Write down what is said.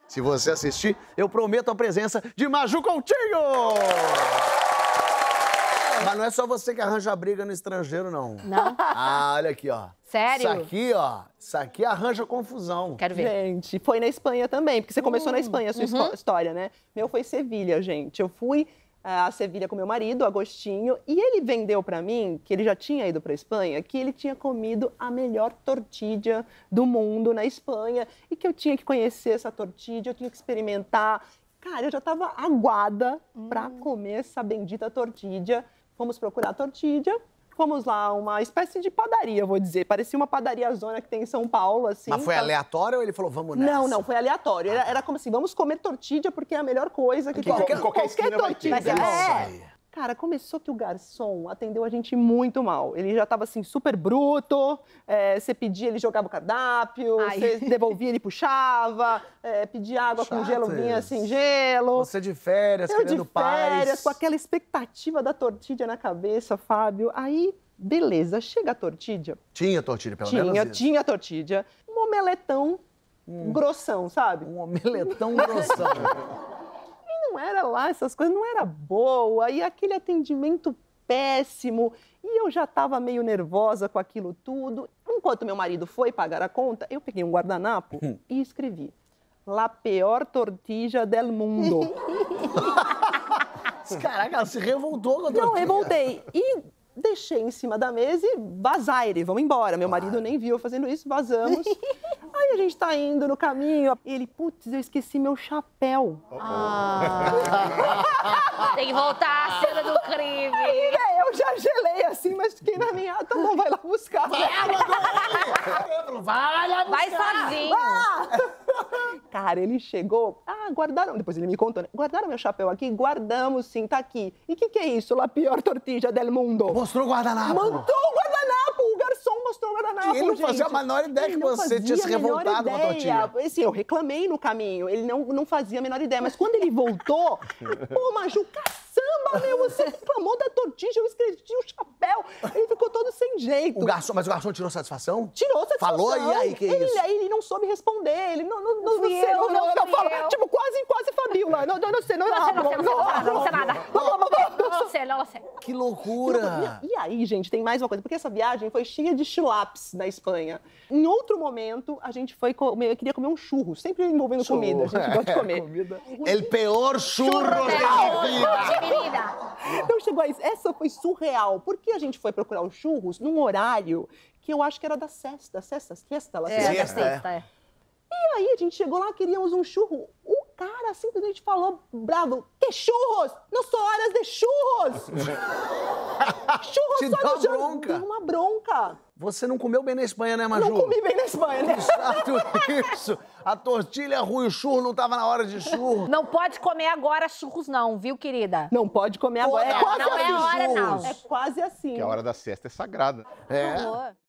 Se você assistir, eu prometo a presença de Maju Coutinho! Mas não é só você que arranja briga no estrangeiro, não. Não? Ah, olha aqui, ó. Sério? Isso aqui arranja confusão. Quero ver. Gente, foi na Espanha também, porque você começou na Espanha a sua história, né? Meu foi Sevilha, gente. Eu fui a Sevilha com meu marido, Agostinho, e ele vendeu pra mim, que ele já tinha ido pra Espanha, que ele tinha comido a melhor tortilha do mundo na Espanha e que eu tinha que conhecer essa tortilha, eu tinha que experimentar. Cara, eu já tava aguada pra comer essa bendita tortilha. Fomos procurar a tortilha. Fomos lá, uma espécie de padaria, vou dizer. Parecia uma padaria zona que tem em São Paulo, assim. Mas foi aleatório ou ele falou, vamos nessa? Não, foi aleatório. Era como assim, vamos comer tortilha porque é a melhor coisa que tem. Qualquer esquina vai ter. Cara, começou que o garçom atendeu a gente muito mal. Ele já tava assim, super bruto. Você pedia, ele jogava o cardápio. Você devolvia, ele puxava. Pedia água com gelo, vinha sem gelo. Você de férias, querendo paz. De férias, com aquela expectativa da tortilha na cabeça, Fábio. Aí, beleza, chega a tortilha. Tinha tortilha, pelo menos isso. Tinha tortilha. Um omeletão grossão, sabe? Um omeletão grossão. Não era lá, essas coisas, não era boa, e aquele atendimento péssimo, e eu já estava meio nervosa com aquilo tudo. Enquanto meu marido foi pagar a conta, eu peguei um guardanapo e escrevi: La peor tortilla del mundo. Caraca, ela se revoltou com a tortilha. Não, revoltei. E deixei em cima da mesa e vazaire, vamos embora. Meu marido nem viu eu fazendo isso, vazamos. Aí a gente tá indo no caminho, e ele, putz, eu esqueci meu chapéu. Tem que voltar à cena do crime. Aí, eu já gelei assim, mas fiquei na minha, tá bom, vai lá buscar. Vai lá buscar. Vai sozinho. Cara, ele chegou, guardaram, depois ele me contou, né? Guardaram meu chapéu aqui? Guardamos sim, tá aqui. E o que é isso? La pior tortilla del mundo. Mostrou o guardanapo. Montou o guardanapo, o garçom mostrou o guardanapo, E ele não fazia a menor ideia que você tinha se revoltado com a tortilha. Assim, eu reclamei no caminho, ele não fazia a menor ideia, mas quando ele voltou, pô, Maju, caçamba, meu, você reclamou da tortilha, eu esqueci o chapéu. Ele ficou todo sem jeito. Mas o garçom tirou satisfação? Tirou satisfação. Falou? E aí, que é isso? Aí ele não soube responder, ele não fui eu. Tipo, quase Fabiola. Não sei nada. Não sei. Que loucura! E aí, gente, tem mais uma coisa, porque essa viagem foi cheia de chulapes na Espanha. Em outro momento, a gente foi comer, eu queria comer um churro, sempre envolvendo comida, a gente gosta de comer. El peor churro de mi vida! Não chegou a isso, essa foi surreal, porque a gente foi procurar os churros num horário que eu acho que era da siesta, siesta. E aí, a gente chegou lá, queríamos um churro. O cara simplesmente falou, bravo, que churros? Não são horas de churros! Churros Te só deu no churros. bronca. Deu uma bronca. Você não comeu bem na Espanha, né, Maju? Não comi bem na Espanha, né? Isso. A tortilha é ruim, o churro não tava na hora de churro. Não pode comer agora churros não, viu, querida? Não pode comer agora. Não é a hora, não. É quase assim. Que a hora da siesta é sagrada. É.